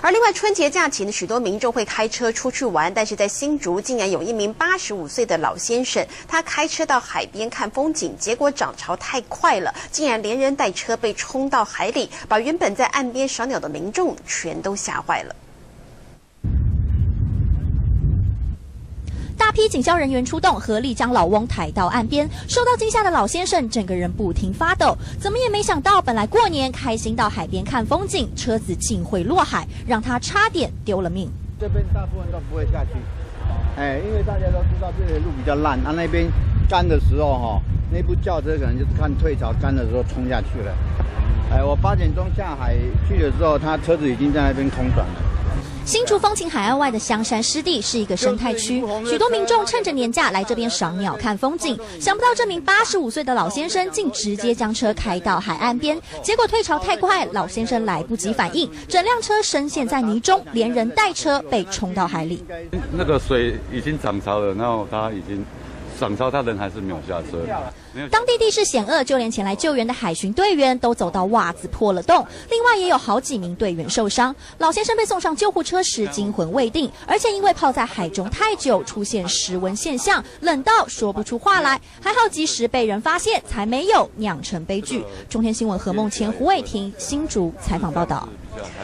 而另外，春节假期呢，许多民众会开车出去玩，但是在新竹竟然有一名85岁的老先生，他开车到海边看风景，结果涨潮太快了，竟然连人带车被冲到海里，把原本在岸边赏鸟的民众全都吓坏了。 大批警消人员出动，合力将老翁抬到岸边。受到惊吓的老先生整个人不停发抖，怎么也没想到，本来过年开心到海边看风景，车子竟会落海，让他差点丢了命。 这边大部分都不会下去，因为大家都知道这里路比较烂，那边干的时候那部轿车可能就是看退潮干的时候冲下去了。我8点钟下海去的时候，他车子已经在那边空转了。 新竹风情海岸外的香山湿地是一个生态区，许多民众趁着年假来这边赏鸟看风景。想不到这名85岁的老先生竟直接将车开到海岸边，结果退潮太快，老先生来不及反应，整辆车深陷在泥中，连人带车被冲到海里。 那个水已经涨潮了，然后他已经。 涨潮，他人还是没有下车。 当地地势险恶，就连前来救援的海巡队员都走到袜子破了洞。另外也有好几名队员受伤。老先生被送上救护车时惊魂未定，而且因为泡在海中太久，出现失温现象，冷到说不出话来。还好及时被人发现，才没有酿成悲剧。中天新闻何梦谦、胡伟霆新竹采访报道。